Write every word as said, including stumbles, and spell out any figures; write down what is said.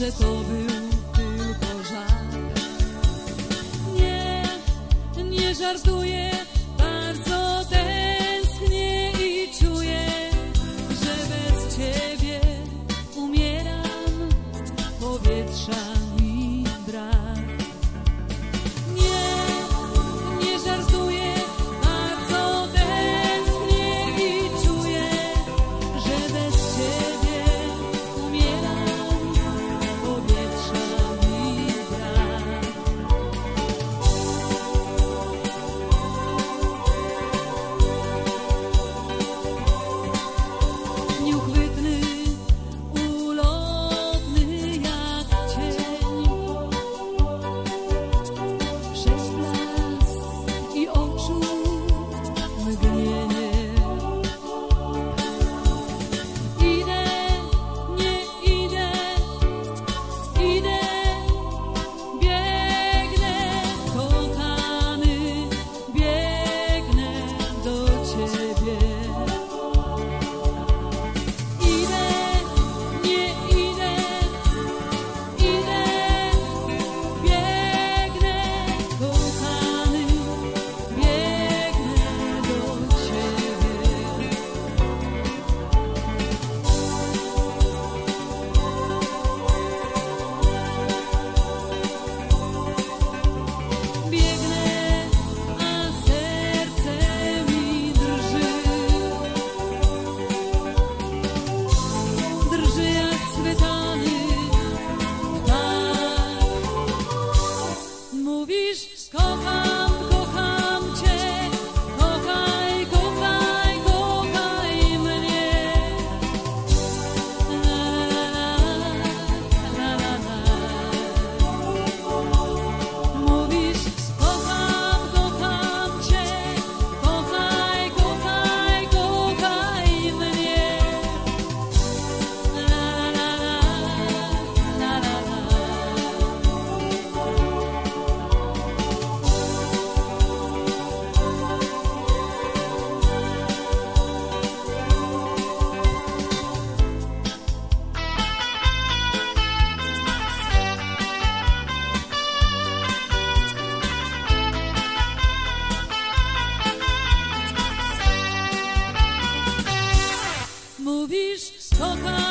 że to był tylko żart. Nie, nie żartuję, bardzo tęsknię i czuję, że bez ciebie umieram, powietrza mi brak. Nie, nie żartuję, bardzo tęsknię i czuję, że bez ciebie umieram, powietrza mi brak. Nieuchwytny, ulotny jak cień, przez blask i oczu mgnienie. Idę, nie idę, idę, biegnę, kochany, biegnę do ciebie. Idę, nie idę, idę, biegnę, kochany, biegnę do ciebie. Biegnę, a serce mi drży. Drży jak schwytany ptak. Mówisz, kocham, kocham cię, kochaj, kochaj, kochaj mnie. La, la, la, la, la, la. Mówisz, kocham, kocham cię, kochaj, kochaj, kochaj mnie. La, la, la, la, la, la. Mówisz, kocham.